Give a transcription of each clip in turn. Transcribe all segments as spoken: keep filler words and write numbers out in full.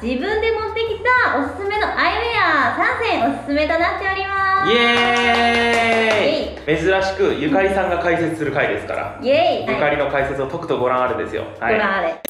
自分で持ってきたおすすめのアイウェアさんせんおすすめとなっております。 イエーイ。珍しくゆかりさんが解説する回ですから、 イエーイ、 ゆかりの解説を解くとご覧あれですよ。 ご覧あれ。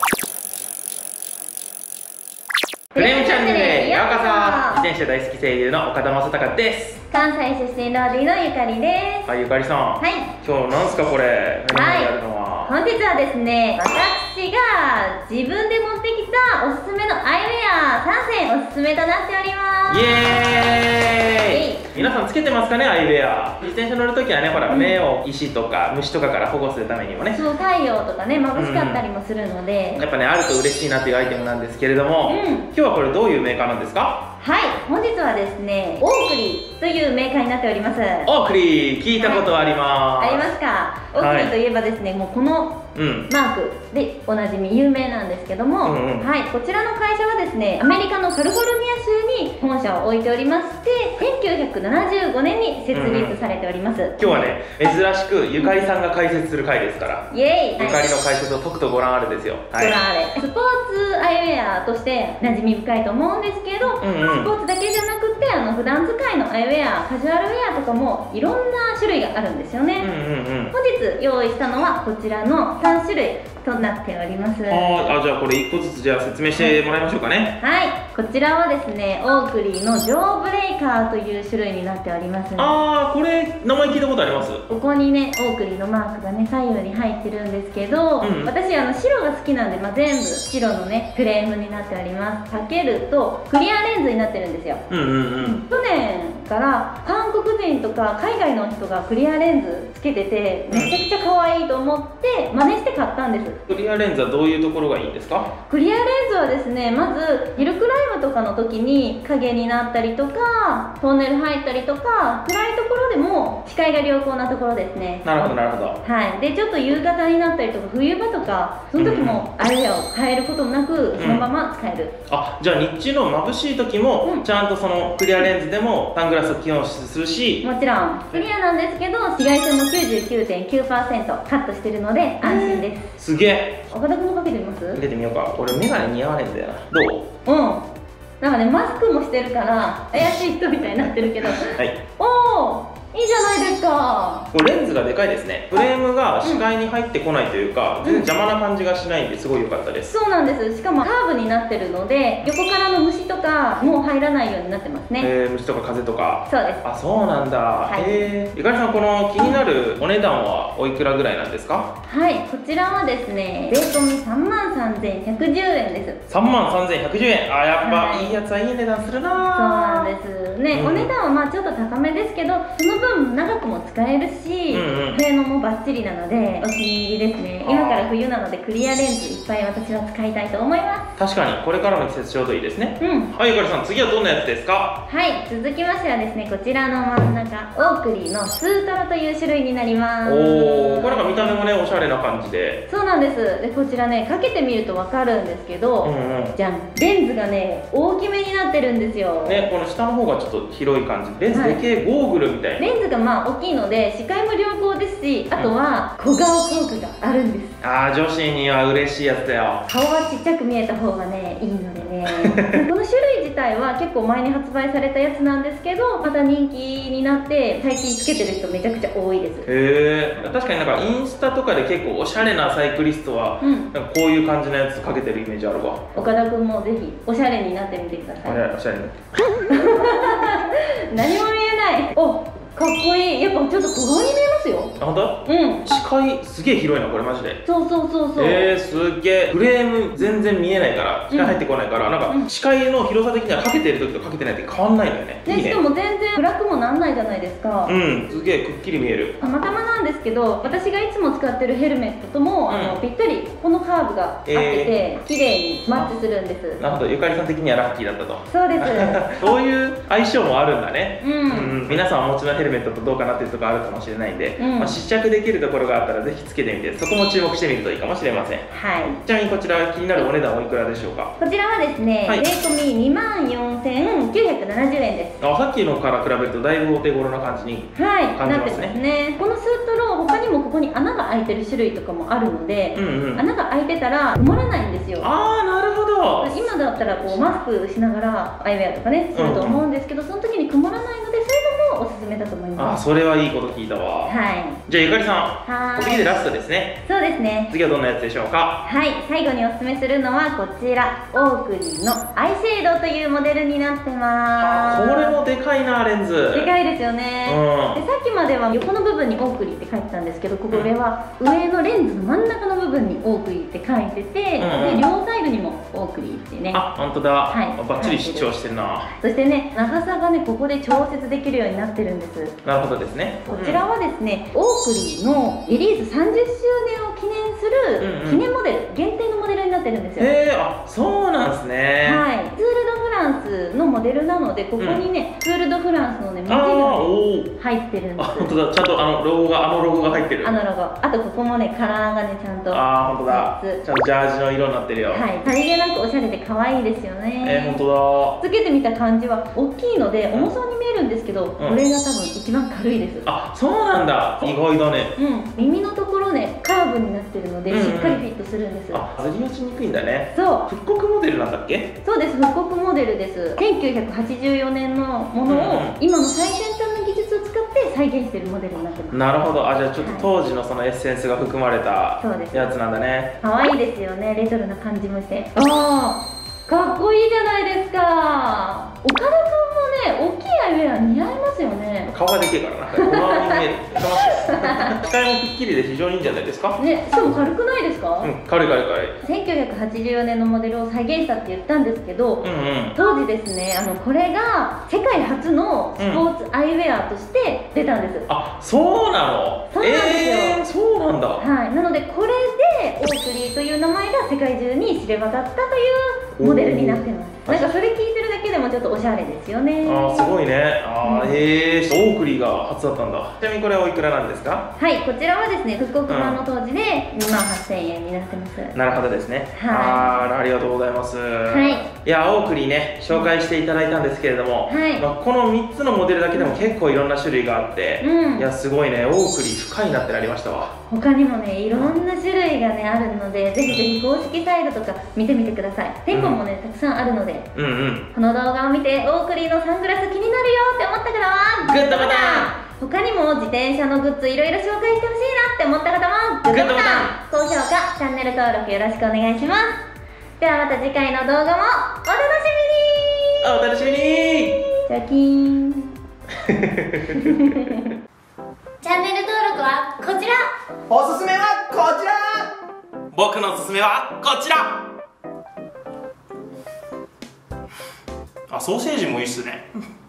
フレームチャンネルへようこそ。自転車大好き声優の岡田正孝です。 関西出身ローディーのゆかりです。 はい、ゆかりさん、 はい、 今日なんすかこれ、目の前にあるのは。 本日はですね、私が自分で持ってきたおすすめのアイウェアさんせんおすすめとなっております。 イエーイ。皆さんつけてますかね、アイウェア。自転車乗るときはね、ほら、うん、目を石とか虫とかから保護するためにもね、 そう、太陽とかね、眩しかったりもするので、うん、 やっぱね、あると嬉しいなっていうアイテムなんですけれども、うん、今日はこれどういうメーカーなんですか？ はい、本日はですね、オークリーというメーカーになっております。 オークリー、聞いたことあります。 はい、ありますか。オークリーといえばですね、はい、もうこのマークでおなじみ有名なんですけども、うんうん、はい、こちらの会社はですね、アメリカのカリフォルニア州に本社を置いておりまして、せんきゅうひゃくななじゅうごねんに設立されております。うんうん、 今日はね、珍しくゆかりさんが解説する回ですから、 イエーイ、 ゆかりの解説を解くとご覧あれですよ。 はい、ご覧あれ。スポーツアイウェアとして馴染み深いと思うんですけど、うんうん、スポーツだけじゃなくて、あの普段使いのアイウェア、カジュアルウェアとかもいろんな種類があるんですよね。本日用意したのはこちらのさんしゅるいとなっております。 ああ、じゃあこれいっこずつじゃあ説明してもらいましょうかね。 はい、こちらはですね、オークリーのジョーブレイカーという種類になっております。 ああ、これ名前聞いたことあります。 ここにね、オークリーのマークがね、左右に入ってるんですけど、うん、私あの白が好きなんで、まあ、全部白のねフレームになっております。かけるとクリアレンズになってるんですよ。うんうんうん、去年から韓国人とか海外の人がクリアレンズつけてて、めちゃくちゃ可愛いと思って真似して買ったんです。 クリアレンズはどういうところがいいんですか？ クリアレンズはですね、まずヒルクライムとかの時に影になったりとか、トンネル入ったりとか、暗いところでも視界が良好なところですね。 なるほどなるほど。 はい、でちょっと夕方になったりとか冬場とか、その時もアイウェアを変えることなくそのまま使える。 うん、あ、じゃあ日中の眩しい時も、うん、ちゃんとそのクリアレンズでもサングラスを起用するし、 もちろんクリアなんですけど、紫外線も きゅうじゅうきゅうてんきゅうパーセント カットしてるので安心です。 すげえ。 岡田君もかけてみます？ かけてみようか。俺メガネ似合わねえんだよな。どう？ うん、なんかね、マスクもしてるから怪しい人みたいになってるけど、はい、おお、いいじゃないですか。 これレンズがでかいですね。フレームが視界に入ってこないというか、うん、全然邪魔な感じがしないんですごい良かったです。 そうなんです。しかもカーブになってるので、横からの虫とかもう入らないようになってますね。 えー、虫とか風とか。 そうです。 あ、そうなんだ。はい、えー、ゆかりさん、この気になるお値段はおいくらぐらいなんですか？ はい、こちらはですね、税込みさんまんさんぜんひゃくじゅうえんです。 さんまんさんぜんひゃくじゅうえん。あ、やっぱ、はい、いいやつはいい値段するな。そうなんですね。うん、お値段はまあちょっと高めですけど、その分長くも使えるし、うんうん、性能もバッチリなのでお気に入りですね。今から冬なのでクリアレンズいっぱい私は使いたいと思います。 確かにこれからの季節ちょうどいいですね。うん、はい、ゆかりさん、次はどんなやつですか？ はい、続きましてはですね、こちらの真ん中、オークリーのスートロという種類になります。 おお、これなんか見た目もね、おしゃれな感じで。 そうなんです。でこちらね、かけてみると分かるんですけど、うんうん、じゃん、レンズがね大きめになってるんですよね。この下の方がちょっと広い感じ、レンズでけえゴーグルみたいな。 レンズがまあ大きいので視界も良好ですし、あとは小顔効果があるんです。 ああ、女子には嬉しいやつだよ。 顔はちっちゃく見えた方がねいいのでねこの種類自体は結構前に発売されたやつなんですけど、また人気になって最近つけてる人めちゃくちゃ多いです。 へえ、確かになんかインスタとかで結構おしゃれなサイクリストは、うん、なんかこういう感じのやつかけてるイメージあるわ。 岡田君もぜひおしゃれになってみてください。 おしゃれになって何も見えない。お、かっこいい。やっぱちょっと小顔に見えますよ。 あ、ほんと？うん。視界すげえ広いな、これマジで。 そうそうそうそう。 えー、すっげえ。フレーム全然見えないから、視界入ってこないから、うん、なんか視界の広さ的にはかけてる時とかけてない時変わんないのよね。 ね、しかも全然暗くもなんないじゃないですか。 うん、すげえくっきり見える。 たまたまなんですけど、私がいつも使ってるヘルメットとも、うん、あのぴったりこのカーブが合ってて、えー、綺麗にマッチするんです。 なるほど、ゆかりさん的にはラッキーだったと。 そうです。 そういう相性もあるんだね。うん、うん、皆さんお持ちのヘルメットとどうかなっていうところあるかもしれないんで、うん、まあ試着できるところがあったらぜひつけてみて、そこも注目してみるといいかもしれません。はい。ちなみにこちら気になるお値段おいくらでしょうか？ こちらはですね、はい、税込みにまんよんせんきゅうひゃくななじゅうえんです。 あ、さっきのから比べるとだいぶお手頃な感じに感じますね。はい、なってますね。 このスートロー、他にもここに穴が開いてる種類とかもあるので、うん、うん、穴が開いてたら埋まらないんですよ。 ああ、なるほど。 今だったらこうマスクしながらアイウェアとかねすると思うんですけど、その時に曇らないので、そういうのもおすすめだと思います。 あ、それはいいこと聞いたわ。 はい。 じゃあゆかりさん、次でラストですね。 そうですね。 次はどんなやつでしょうか？ はい、最後におすすめするのはこちら、オークリーのアイシェードというモデルになってます。 これもでかいな、レンズ。 でかいですよね。うん、でさっきまでは横の部分にオークリーって書いてたんですけど、これは上のレンズの真ん中の部分にオークリーって書いてて、うんうん、で両サイドにもオークリーってね。 あ、本当だ。はい、バッチリ主張してるな。 そしてね、長さがねここで調節できるようになってるんです。 なるほどですね。 こちらはですね、オークリーのリリースさんじゅっしゅうねんを記念する記念モデル、限定のモデルになってるんですよ。 へえ、あ、そうなんですね。 はい、ツール・ド・フランスのモデルなので、ここにね、うん、ツール・ド・フランスのね文字が、ね、入ってるんです。 あ、本当だ。ちゃんとあのロゴがあのロゴが入ってる。 あのロゴ。あとここもねカラーがねちゃんと。 あー、本当だ。ちゃんとジャージの色になってるよ。はい。 さりげなくおしゃれで可愛いですよね。 えー、本当だ。つけてみた感じは大きいので重そうに見えるんですけど、うん、これが多分一番軽いです。 あ、そうなんだ。意外だね。 うん。耳のところねカーブになってるので、しっかりフィットするんです。 あ、ずり落ちにくいんだね。 そう。 復刻モデルなんだっけ？ そうです。復刻モデルです。せんきゅうひゃくはちじゅうよねんのものを、うん、今の最先端の技術を使って再現しているモデルになってます。 なるほど。あ、じゃあちょっと当時のそのエッセンスが含まれたやつなんだね。 可愛いですよね。レトロな感じもして。ああ、かっこいいじゃないですか。岡田君もね、大きいアイウェア似合いますよね。 顔がでけえからな。小顔に見える。視界もくっきりで非常にいいんじゃないですか。 ね、しかも軽くないですか？ うん、軽い軽い軽い。 せんきゅうひゃくはちじゅうよねんのモデルを再現したって言ったんですけど、うんうん、当時ですね、あのこれが世界初のスポーツアイウェアとして出たんです。うん、 あ、そうなの？ そうなんですよ。 えー、そうなんだ。 はい。なのでこれでオークリーという名前が世界中に知れ渡ったというモデルになってます。なんかそれ聞いてるだけでもちょっとおしゃれですよね。 あー、すごいね。あー、へえー、オークリーが初だったんだ。ちなみにこれはおいくらなんですか？ はい、こちらはですね、復刻版の当時でにまんはっせんえんになってます。 なるほどですね。はい。あー、ありがとうございます。 はい。 いや、オークリーね、紹介していただいたんですけれども、はい、まあ、このみっつのモデルだけでも結構いろんな種類があって、うん、いや、すごいね、オークリー深いなってなりましたわ。 他にもね、いろんな種類がね、あるので、ぜひぜひ公式サイトとか見てみてください。店舗もね、たくさんあるので、うんうん、この動画を見て、オークリーのサングラス気になるよって思った方は、グッドボタン。他にも自転車のグッズいろいろ紹介してほしいなって思った方もグッドボタン、高評価、チャンネル登録よろしくお願いします。ではまた次回の動画もお楽しみに。 お楽しみに。 チャキーンチャンネル登録はこちら。 おすすめはこちら。僕のおすすめはこちら。あ、ソーセージもいいっすね。